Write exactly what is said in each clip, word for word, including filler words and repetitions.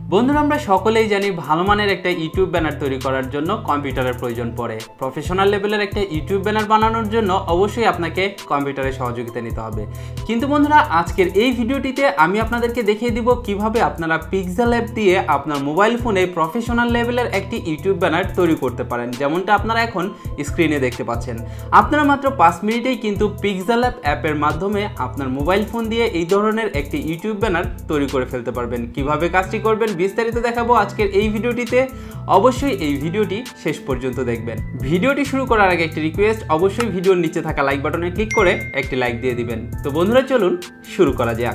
বন্ধুরা আমরা সকলেই জানি ভালো মানের একটা ইউটিউব ব্যানার তৈরি করার জন্য কম্পিউটারের প্রয়োজন পড়ে। প্রফেশনাল লেভেলের একটা ইউটিউব ব্যানার বানানোর জন্য অবশ্যই আপনাকে কম্পিউটারের সহযোগিতা নিতে হবে। কিন্তু বন্ধুরা আজকের এই ভিডিওটিতে আমি আপনাদেরকে দেখিয়ে দিব কিভাবে আপনারা পিক্সেলab দিয়ে আপনার মোবাইল ফোনে প্রফেশনাল লেভেলের একটি ইউটিউব ব্যানার তৈরি করতে পারেন, যেমনটা আপনারা এখন স্ক্রিনে দেখতে পাচ্ছেন। আপনারা মাত্র পাঁচ মিনিটেই কিন্তু পিক্সেলab অ্যাপের মাধ্যমে আপনার মোবাইল ফোন দিয়ে এই ধরনের একটি ইউটিউব ব্যানার তৈরি করে ফেলতে পারবেন। কিভাবে কাজটি করবেন বিস্তারিত দেখাবো আজকের এই ভিডিওটিতে। অবশ্যই এই ভিডিওটি শেষ পর্যন্ত দেখবেন। ভিডিওটি শুরু করার আগে একটি রিকোয়েস্ট, অবশ্যই ভিডিওর নিচে থাকা লাইক বাটনে ক্লিক করে একটি লাইক দিয়ে দিবেন। তো বন্ধুরা চলুন শুরু করা যাক।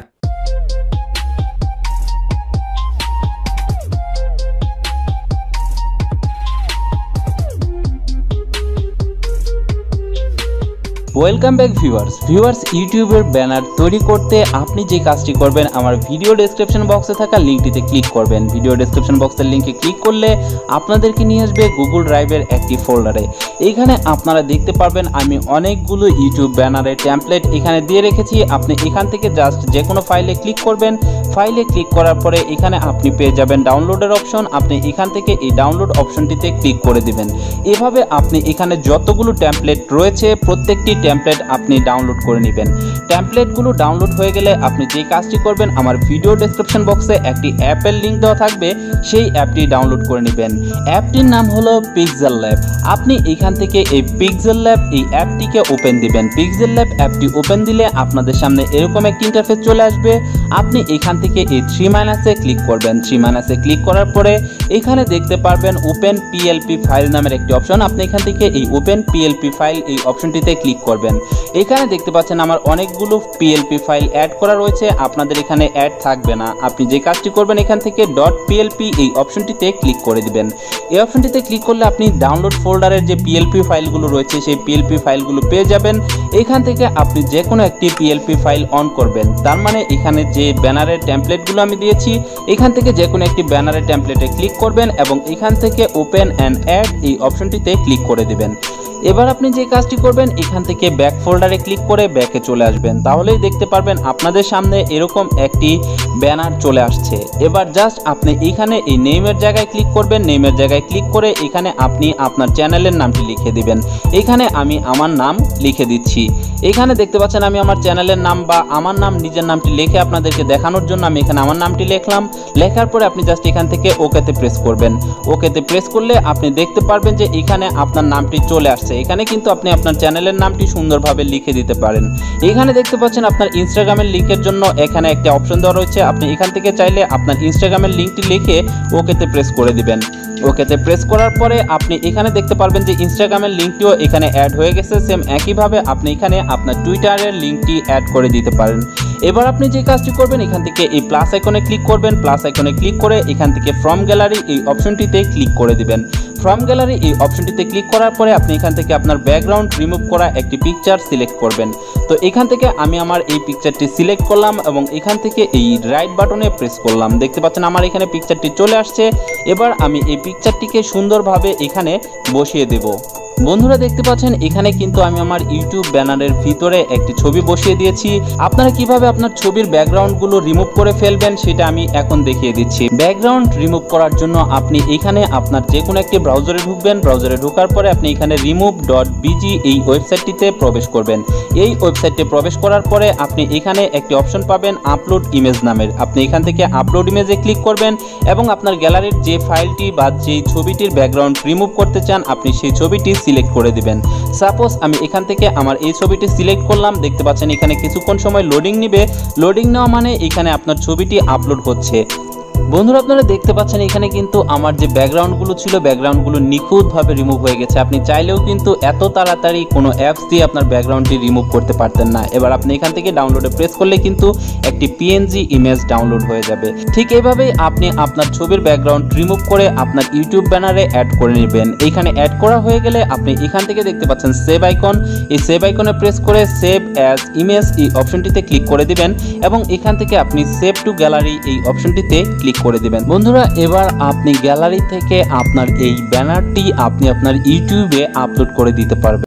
ওয়েলকাম ব্যাক ভিউয়ার্স ভিউয়ার্স ইউটিউবের ব্যানার তৈরি করতে আপনি যে কাজটি করবেন, আমার ভিডিও ডেসক্রিপশন বক্সে থাকা লিঙ্কটিতে ক্লিক করবেন। ভিডিও ডেসক্রিপশন বক্সের লিঙ্কে ক্লিক করলে আপনাদেরকে নিয়ে আসবে গুগল ড্রাইভের একটি ফোল্ডারে। এখানে আপনারা দেখতে পারবেন আমি অনেকগুলো ইউটিউব ব্যানারের টেমপ্লেট এখানে দিয়ে রেখেছি। আপনি এখান থেকে জাস্ট যে কোনো ফাইলে ক্লিক করবেন। ফাইলে ক্লিক করার পরে এখানে আপনি পেয়ে যাবেন ডাউনলোডের অপশন। আপনি এখান থেকে এই ডাউনলোড অপশনটিতে ক্লিক করে দিবেন। এভাবে আপনি এখানে যতগুলো টেমপ্লেট রয়েছে প্রত্যেকটি টেমপ্লেট আপনি ডাউনলোড করে নেবেন। টেমপ্লেটগুলো ডাউনলোড হয়ে গেলে আপনি যে কাজটি করবেন, আমার ভিডিও ডেসক্রিপশন বক্সে একটি অ্যাপের লিঙ্ক দেওয়া থাকবে, সেই অ্যাপটি ডাউনলোড করে নেবেন। অ্যাপটির নাম হলো pixellab। আপনি এখান থেকে এই pixellab এই অ্যাপটিকে ওপেন দিবেন। pixellab অ্যাপটি ওপেন দিলে আপনাদের সামনে এরকম একটি ইন্টারফেস চলে আসবে। আপনি এখান থেকে এই থ্রি মাইনাসে ক্লিক করবেন। থ্রি মাইনাসে ক্লিক করার পরে এখানে দেখতে পারবেন ওপেন পিএলপি ফাইল নামের একটি অপশন। আপনি এখান থেকে এই ওপেন পিএলপি ফাইল এই অপশনটিতে ক্লিক করবেন। এখানে দেখতে পাচ্ছেন আমার অনেকগুলো পিএলপি ফাইল অ্যাড করা রয়েছে। আপনাদের এখানে অ্যাড থাকবে না। আপনি যে কাজটি করবেন এখান থেকে ডট পিএলপি এই অপশনটিতে ক্লিক করে দিবেন। এই অপশনটিতে ক্লিক করলে আপনি ডাউনলোড ফোল্ডারের যে পিএলপি ফাইলগুলো রয়েছে সেই পিএলপি ফাইলগুলো পেয়ে যাবেন। এখান থেকে আপনি যে কোনো একটি পিএলপি ফাইল অন করবেন। তার মানে এখানে যে ব্যানারের টেমপ্লেটগুলো আমি দিয়েছি এখান থেকে যে কোনো একটি ব্যানারের টেমপ্লেটে ক্লিক করবেন এবং এখান থেকে ওপেন অ্যান্ড অ্যাড এই অপশনটিতে ক্লিক করে দিবেন। এবার আপনি যে কাজটি করবেন এখান থেকে ব্যাক ফোল্ডারে ক্লিক করে ব্যাকে চলে আসবেন। তাহলেই দেখতে পারবেন আপনাদের সামনে এরকম একটি ব্যানার চলে আসছে। এবার জাস্ট আপনি এখানে এই নেমের জায়গায় ক্লিক করবেন। নেমের জায়গায় ক্লিক করে এখানে আপনি আপনার চ্যানেলের নামটি লিখে দিবেন। এখানে আমি আমার নাম লিখে দিচ্ছি। এখানে দেখতে পাচ্ছেন আমি আমার চ্যানেলের নাম বা আমার নাম নিজের নামটি লিখে আপনাদেরকে দেখানোর জন্য আমি এখানে আমার নামটি লিখলাম। লেখার পরে আপনি জাস্ট এখান থেকে ওকেতে প্রেস করবেন। ওকেতে প্রেস করলে আপনি দেখতে পারবেন যে এখানে আপনার নামটি চলে আসছে। এখানে কিন্তু আপনি আপনার চ্যানেলের নামটি সুন্দরভাবে লিখে দিতে পারেন। এখানে দেখতে পাচ্ছেন আপনার ইনস্টাগ্রামের লিংকের জন্য এখানে একটা অপশন দেওয়া রয়েছে। আপনি এখান থেকে চাইলে আপনার ইনস্টাগ্রামের লিংকটি লিখে ওকেতে প্রেস করে দিবেন। ওকেতে প্রেস করার পরে আপনি এখানে দেখতে পারবেন যে ইনস্টাগ্রামের লিঙ্কটিও এখানে অ্যাড হয়ে গেছে। সেম একইভাবে আপনি এখানে আপনার টুইটারের লিঙ্কটি অ্যাড করে দিতে পারেন। এবার আপনি যে কাজটি করবেন এখান থেকে এই প্লাস আইকনে ক্লিক করবেন। প্লাস আইকনে ক্লিক করে এখান থেকে ফ্রম গ্যালারি এই অপশনটিতে ক্লিক করে দিবেন। ফ্রম গ্যালারি এই অপশনটিতে ক্লিক করার পরে আপনি এখান থেকে আপনার ব্যাকগ্রাউন্ড রিমুভ করা একটি পিকচার সিলেক্ট করবেন। তো এখান থেকে আমি আমার এই পিকচারটি সিলেক্ট করলাম এবং এখান থেকে এই রাইট বাটনে প্রেস করলাম। দেখতে পাচ্ছেন আমার এখানে পিকচারটি চলে আসছে। এবার আমি এই পিকচারটিকে সুন্দরভাবে এখানে বসিয়ে দেব। বন্ধুরা দেখতে পাচ্ছেন এখানে কিন্তু আমি আমার ইউটিউব ব্যানারের ভিতরে একটি ছবি বসিয়ে দিয়েছি। আপনারা কিভাবে আপনার ছবির ব্যাকগ্রাউন্ডগুলো রিমুভ করে ফেলবেন সেটা আমি এখন দেখিয়ে দিচ্ছি। ব্যাকগ্রাউন্ড রিমুভ করার জন্য আপনি এখানে আপনার যে কোনো একটি ব্রাউজারে ঢুকবেন। ব্রাউজারে ঢোকার পরে আপনি এখানে রিমুভ ডট বিজি এই ওয়েবসাইটটিতে প্রবেশ করবেন। এই ওয়েবসাইটে প্রবেশ করার পরে আপনি এখানে একটি অপশন পাবেন আপলোড ইমেজ নামের। আপনি এখান থেকে আপলোড ইমেজে ক্লিক করবেন এবং আপনার গ্যালারির যে ফাইলটি বা যে ছবিটির ব্যাকগ্রাউন্ড রিমুভ করতে চান আপনি সেই ছবিটি সিলেক্ট করে দিবেন। সাপোজ আমি এখান থেকে আমার এই ছবিটি সিলেক্ট করলাম। দেখতে পাচ্ছেন এখানে কিছুক্ষণ সময় লোডিং নেবে। লোডিং নেওয়া মানে এখানে আপনার ছবিটি আপলোড হচ্ছে। বন্ধুরা আপনারা দেখতে পাচ্ছেন এখানে কিন্তু আমার যে ব্যাকগ্রাউন্ডগুলো ছিল ব্যাকগ্রাউন্ডগুলো নিখুঁতভাবে রিমুভ হয়ে গেছে। আপনি চাইলেও কিন্তু এত তাড়াতাড়ি কোনো অ্যাপস দিয়ে আপনার ব্যাকগ্রাউন্ডটি রিমুভ করতে পারতেন না। এবার আপনি এখান থেকে ডাউনলোডে প্রেস করলে কিন্তু একটি পিএনজি ইমেজ ডাউনলোড হয়ে যাবে। ঠিক এইভাবেই আপনি আপনার ছবির ব্যাকগ্রাউন্ড রিমুভ করে আপনার ইউটিউব ব্যানারে অ্যাড করে নেবেন। এইখানে অ্যাড করা হয়ে গেলে আপনি এখান থেকে দেখতে পাচ্ছেন সেভ আইকন। এই সেভ আইকনে প্রেস করে সেভ অ্যাজ ইমেজ এই অপশনটিতে ক্লিক করে দিবেন এবং এখান থেকে আপনি সেভ টু গ্যালারি এই অপশনটিতে ক্লিক করে দিবেন। বন্ধুরা এবার আপনি গ্যালারি থেকে আপনার এই ব্যানারটি আপনি আপনার ইউটিউবে আপলোড করে দিতে পারবেন।